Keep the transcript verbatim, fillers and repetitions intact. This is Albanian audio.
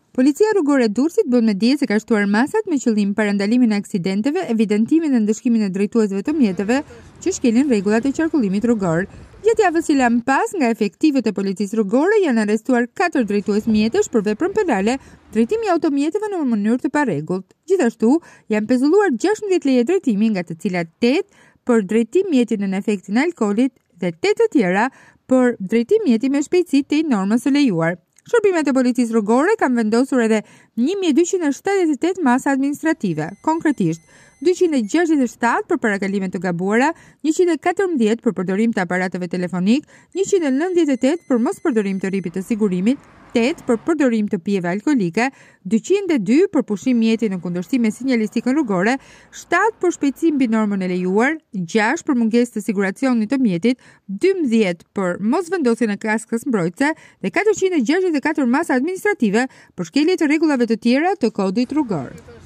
Policia rrugore e Durrësit bën me dije se ka shtuar masat me qëllim parandalimin e aksidenteve, evidentimin dhe ndëshkimin e drejtuesve të mjeteve që shkelin rregullat e qarkullimit rrugor. Gjatë javës që lan pas nga efektivët e policisë rrugore janë arrestuar katër drejtues mjetesh për veprën penale, drejtimi i automjeteve në mënyrë të parregullt. Gjithashtu, janë pezulluar gjashtëmbëdhjetë leje drejtimi, nga të cilat tetë për drejtim mjeti në efektin e alkoolit dhe tetë të tjera për drejtim mjeti me shpejtësi tej normës së lejuar. Shërbimet e policisë rrugore kanë vendosur edhe një mijë dyqind e shtatëdhjetë e tetë masa administrative, konkretisht dyqind e gjashtëdhjetë e shtatë për parakalime të gabuara, njëqind e katërmbëdhjetë për përdorim të aparateve telefonik, njëqind e nëntëdhjetë e tetë për mos përdorim të rripit të sigurimit, tetë për përdorim të pijeve alkolike, dyqind e dy për pushim mjeti në kundërshtim me sinjalistikën rrugore, shtatë për shpejtësi mbi normën e lejuar, gjashtë për mungesë të siguracionit të mjetit, dymbëdhjetë për mos vendosjen e kaskës mbrojtëse dhe katërqind e gjashtëdhjetë e katër masa administrative për shkelje të rregullave të tjera të kodit rrugor.